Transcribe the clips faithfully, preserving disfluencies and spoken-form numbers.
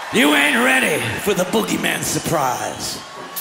You ain't ready for the Boogieman Surprise.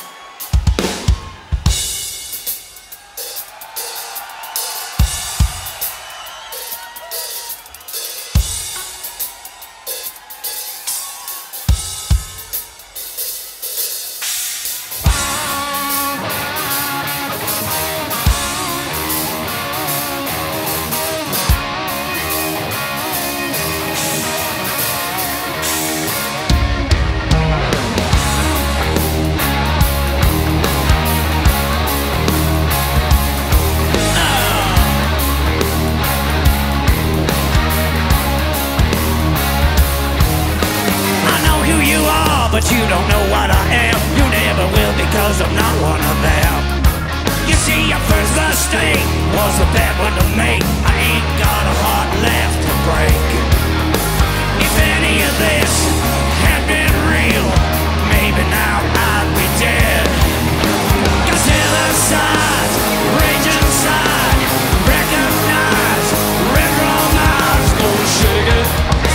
But you don't know what I am. You never will, because I'm not one of them. You see, your first mistake was a bad one to make. I ain't got a heart left to break. If any of this had been real, maybe now I'd be dead. Cause hillsides, rage inside, recognize, red romance, gonna shake it.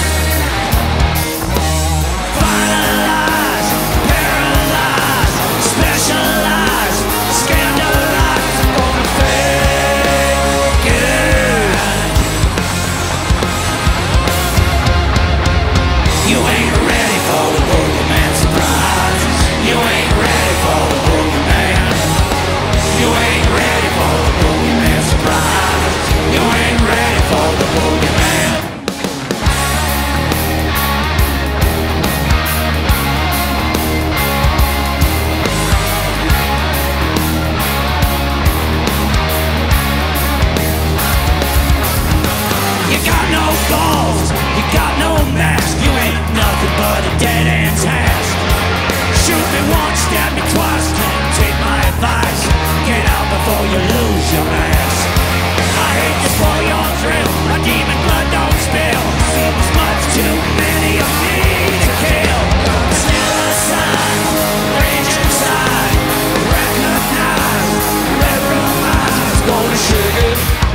You got no mask, you ain't nothing but a dead end's task. Shoot me once, stab me twice, take my advice. Get out before you lose your mask. I hate to spoil your thrill, my demon blood don't spill. Seems much too many of me to kill. Still aside, rage inside, recognize, red room eyes, gonna shake it.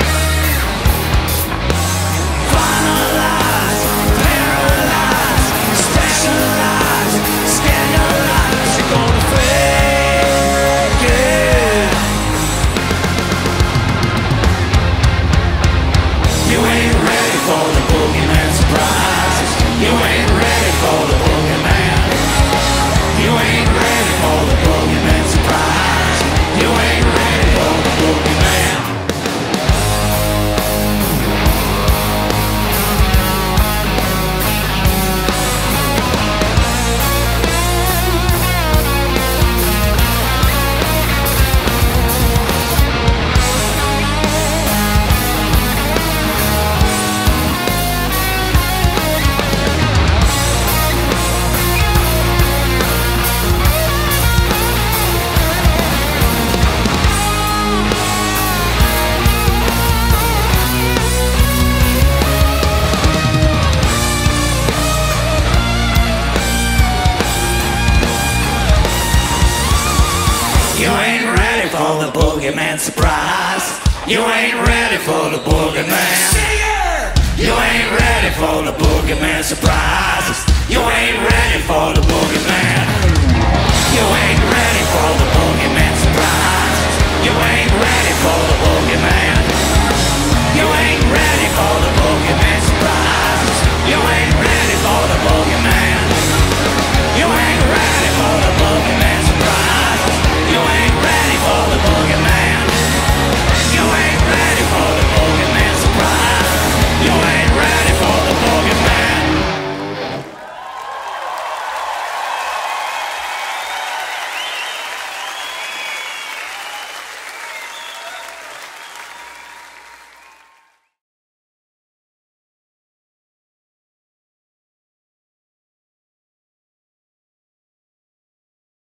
For the Boogieman Surprise. You ain't ready for the Boogieman. You ain't ready for the Boogieman Surprise. You ain't